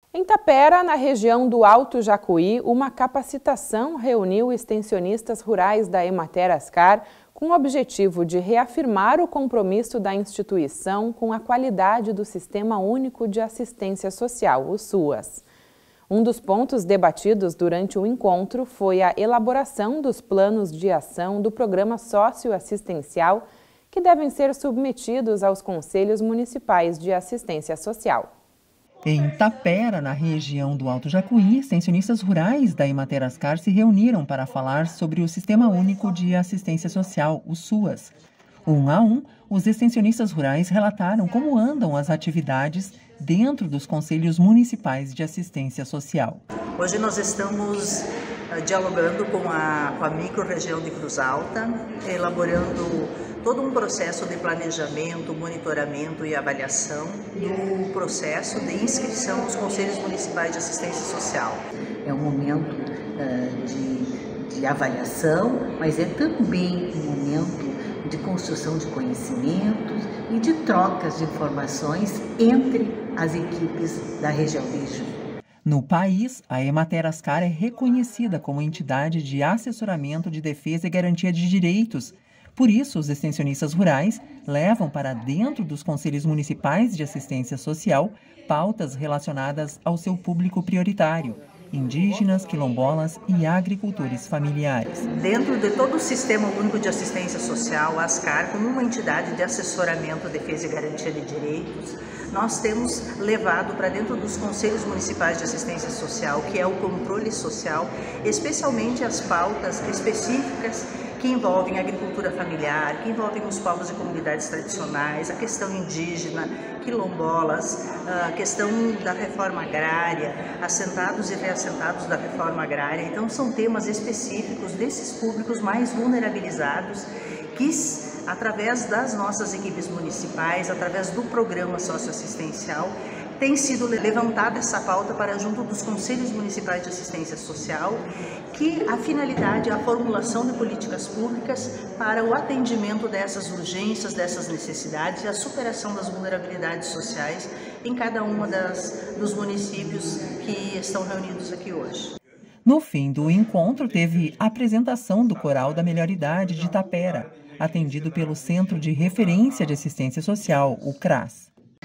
Em Tapera, na região do Alto Jacuí, uma capacitação reuniu extensionistas rurais da Emater Ascar com o objetivo de reafirmar o compromisso da instituição com a qualidade do Sistema Único de Assistência Social, o SUAS. Um dos pontos debatidos durante o encontro foi a elaboração dos planos de ação do Programa Socioassistencial, que devem ser submetidos aos Conselhos Municipais de Assistência Social. Em Tapera, na região do Alto Jacuí, extensionistas rurais da Emater Ascar se reuniram para falar sobre o Sistema Único de Assistência Social, o SUAS. Um a um, os extensionistas rurais relataram como andam as atividades dentro dos Conselhos Municipais de Assistência Social. Hoje nós estamos dialogando com a micro-região de Cruz Alta, elaborando todo um processo de planejamento, monitoramento e avaliação do processo de inscrição nos Conselhos Municipais de Assistência Social. É um momento de avaliação, mas é também um momento de construção de conhecimentos e de trocas de informações entre as equipes da região de Ijuí. No país, a Emater Ascar é reconhecida como entidade de assessoramento de defesa e garantia de direitos. Por isso, os extensionistas rurais levam para dentro dos Conselhos Municipais de Assistência Social pautas relacionadas ao seu público prioritário: indígenas, quilombolas e agricultores familiares. Dentro de todo o Sistema Único de Assistência Social, a Ascar, como uma entidade de assessoramento, defesa e garantia de direitos, nós temos levado para dentro dos Conselhos Municipais de Assistência Social, que é o controle social, especialmente as pautas específicas que envolvem a agricultura familiar, que envolvem os povos e comunidades tradicionais, a questão indígena, quilombolas, a questão da reforma agrária, assentados e reassentados da reforma agrária. Então são temas específicos desses públicos mais vulnerabilizados que, através das nossas equipes municipais, através do programa socioassistencial, tem sido levantada essa pauta para junto dos Conselhos Municipais de Assistência Social, que a finalidade é a formulação de políticas públicas para o atendimento dessas urgências, dessas necessidades e a superação das vulnerabilidades sociais em cada uma dos municípios que estão reunidos aqui hoje. No fim do encontro, teve a apresentação do Coral da Melhor Idade de Tapera, atendido pelo Centro de Referência de Assistência Social, o CRAS.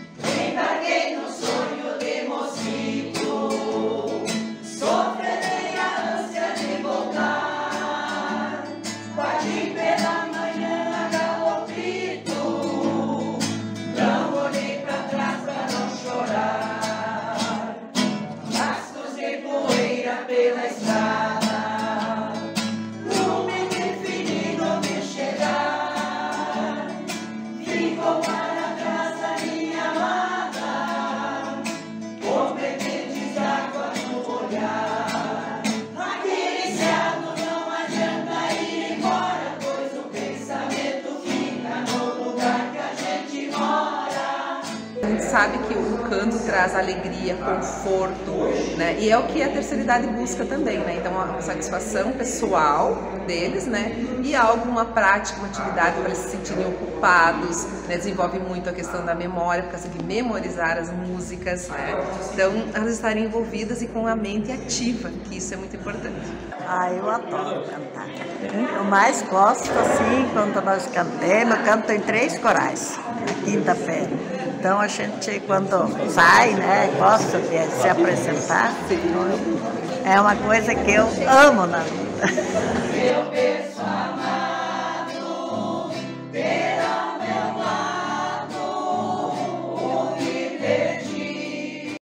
Pela estrada, não me defini, não me chegar, ficou para casa minha amada, com pretextos d'água no olhar. Aquele céu não adianta ir embora, pois o pensamento fica no lugar que a gente mora. A gente sabe que o canto traz alegria, conforto, né? E é o que a terceira idade busca também, né? Então, uma satisfação pessoal deles, né? E algo, uma prática, uma atividade para eles se sentirem ocupados, né? Desenvolve muito a questão da memória, por causa de memorizar as músicas, né? Então, elas estarem envolvidas e com a mente ativa, que isso é muito importante. Eu adoro cantar. Eu mais gosto, assim, quando nós cantamos, eu canto em 3 corais, na quinta-feira. Então a gente, quando sai, né, gosta de se apresentar, é uma coisa que eu amo na vida.